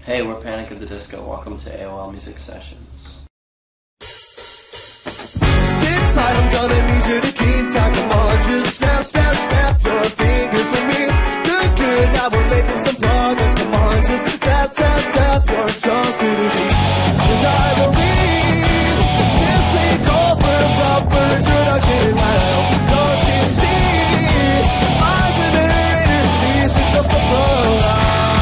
Hey, we're Panic at the Disco. Welcome to AOL Music Sessions. Sit tight, I'm gonna need you to keep time. Come on, just snap, snap, snap your fingers for me. Good, good, now we're making some progress. Come on, just tap, tap, tap your toes to the beat. And I believe this may call for a proper introduction. Well, don't you see? I'm the narrator, this is just a prologue.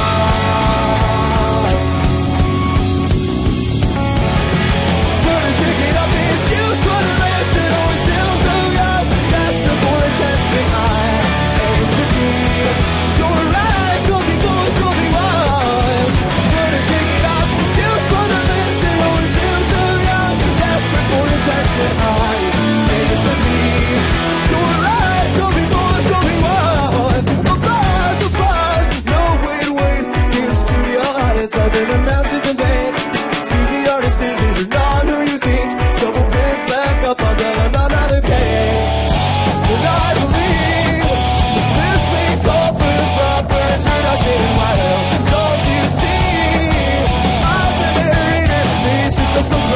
I've been announced in vain. Seems the artist is not who you think. So we'll pick back up on another game. And I believe this may call for a proper introduction. Well, don't you see? I'm the narrator, this is just a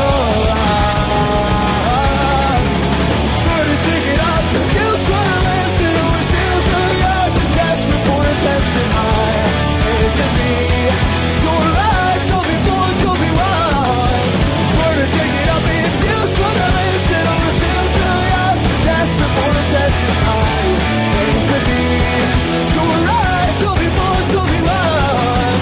prologue. Try to shake it up, you try to listen, we're still so young. Desperate for attention, I hate to be your eyes, show me forward, show me wrong. Swear to shake it up, it's you, swear to listen, we're still so young. Desperate for attention, I hate to be your eyes, show me forward, show me wrong.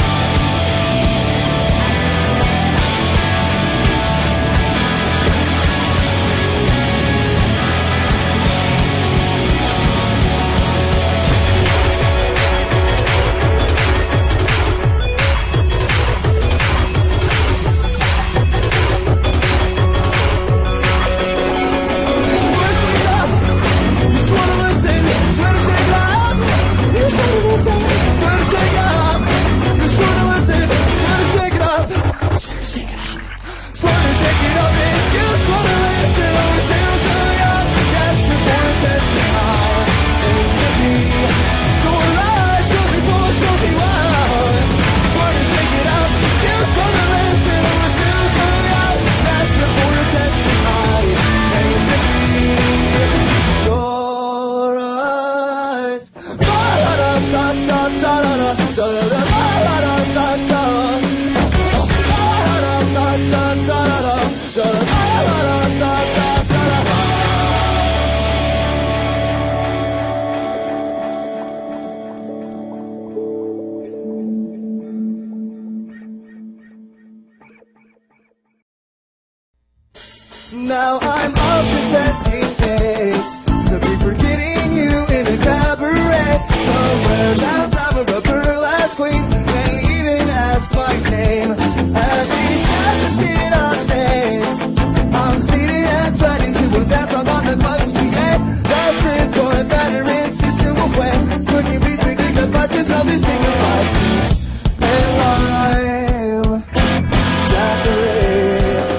Now I'm up to 10 days to be forgetting you in a cabaret somewhere downtown with a burlesque queen. They even ask my name as she sets her skin on stage. I'm seated and sweating to a dance song on the club's PA. That's it, torn veteran system away. Twerking between the buttons of this dignified peace and lime daiquiri.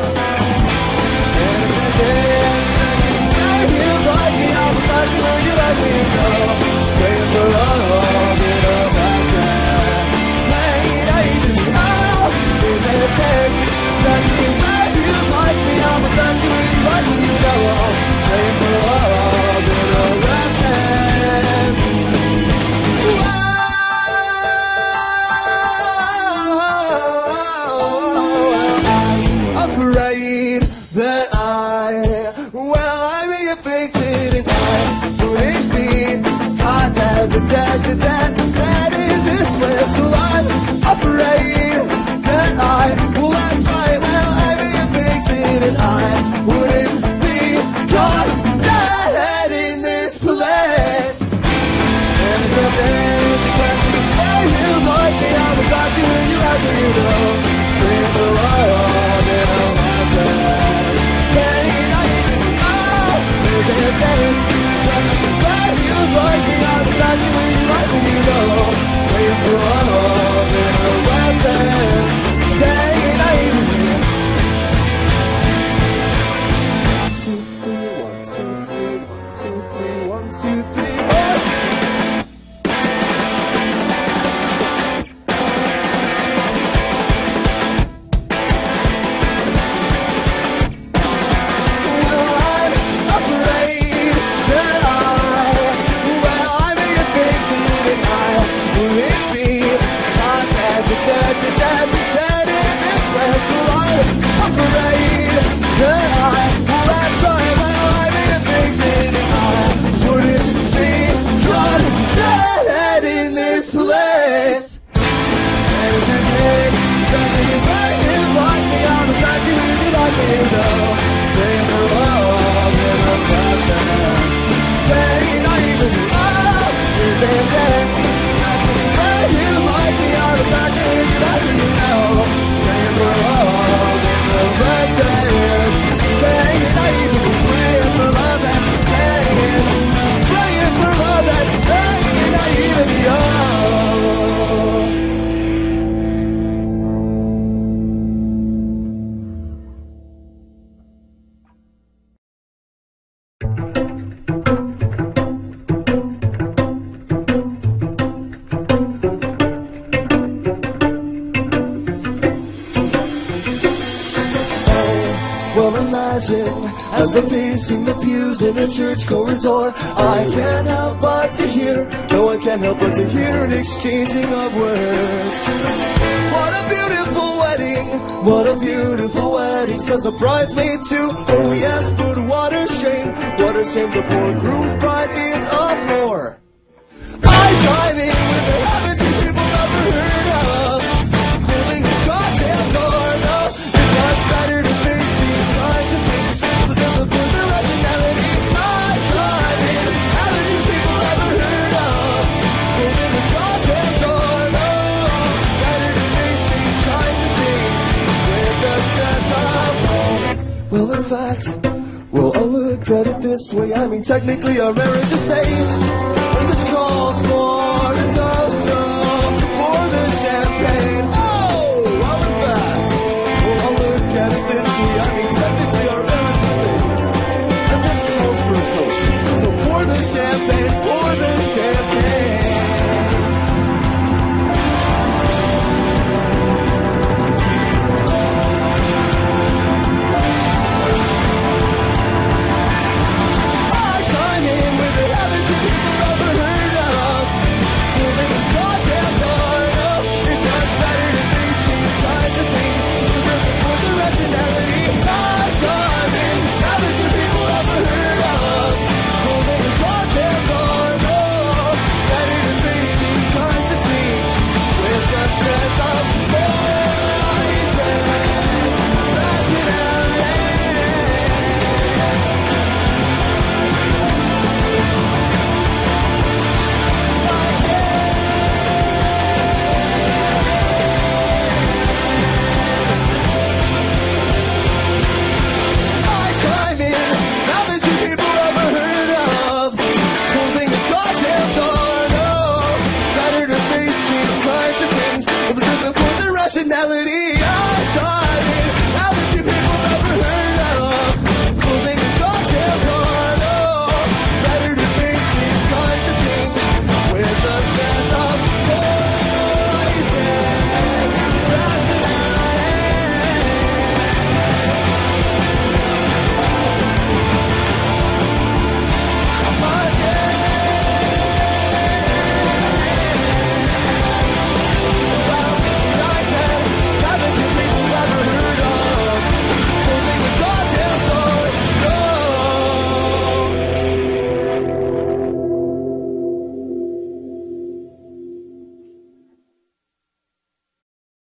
Afraid that I may have fainted and I wouldn't be caught that in this way. So I'm afraid that I will have tried. Well, I may have fainted and I wouldn't be caught dead in this place. And it's a there's a question where you like me. I was talking when you like me, you know. In the world, in a mountain. Pain, I even know. There's a dance. Talking where you like me. I was talking when you like me, you know. In the world, in a mountain. Pain, I even know. 1, 2, 3, 1, 2, 3, 1, 2, 3, 1. imagine as I'm pacing the pews in a church corridor, I can't help but to hear, no, I can't help but to hear an exchanging of words. What a beautiful wedding, what a beautiful wedding, says a bridesmaid too. Oh yes, but what a shame the poor groom's bride is a whore. I drive in with the habits you people never heard of, closing the goddamn door. No, it's much better to face these kinds of things, cause there's a bit of rationality. I drive in, habits you people never heard of, closing the goddamn door. No, better to face these kinds of things with a sense of home. Well, in fact, well, I'll look at it this way. I mean, technically our marriage is saved, and this calls for a toast for the champagne. Oh, well, in fact, well, I'll look at it this way. I mean, technically our marriage is saved, and this calls for a toast. So pour the champagne, pour the champagne. Melody.